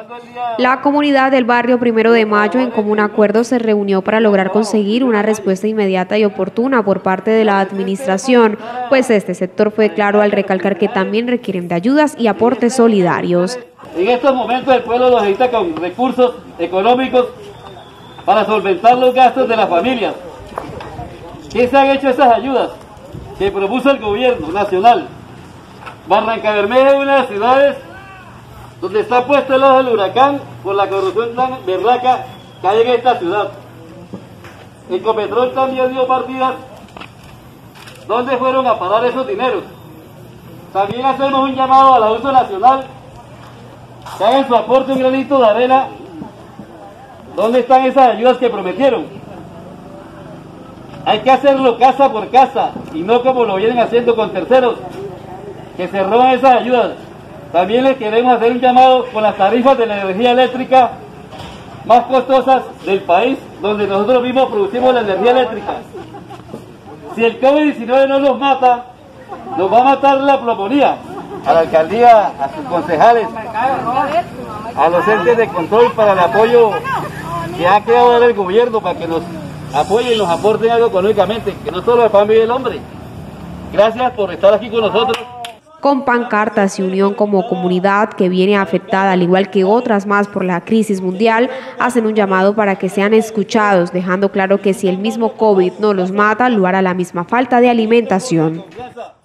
La comunidad del barrio 1 de Mayo en común acuerdo se reunió para lograr conseguir una respuesta inmediata y oportuna por parte de la administración, pues este sector fue claro al recalcar que también requieren de ayudas y aportes solidarios. En estos momentos el pueblo lo necesita con recursos económicos para solventar los gastos de las familias. ¿Qué se han hecho esas ayudas que propuso el gobierno nacional? Barrancabermeja es una de las ciudades donde está puesto el ojo del huracán por la corrupción tan berraca que hay en esta ciudad. Ecopetrol también dio partidas. ¿Dónde fueron a parar esos dineros? También hacemos un llamado a la Uso Nacional que hagan su aporte, un granito de arena. ¿Dónde están esas ayudas que prometieron? Hay que hacerlo casa por casa y no como lo vienen haciendo con terceros que se roban esas ayudas. También les queremos hacer un llamado con las tarifas de la energía eléctrica más costosas del país, donde nosotros mismos producimos la energía eléctrica. Si el COVID-19 no nos mata, nos va a matar la pulmonía. A la alcaldía, a sus concejales, a los entes de control para el apoyo que ha creado el gobierno para que nos apoyen y nos aporten algo económicamente, que no solo el pan vive el hombre. Gracias por estar aquí con nosotros. Con pancartas y unión como comunidad que viene afectada, al igual que otras más por la crisis mundial, hacen un llamado para que sean escuchados, dejando claro que si el mismo COVID no los mata, lo hará la misma falta de alimentación.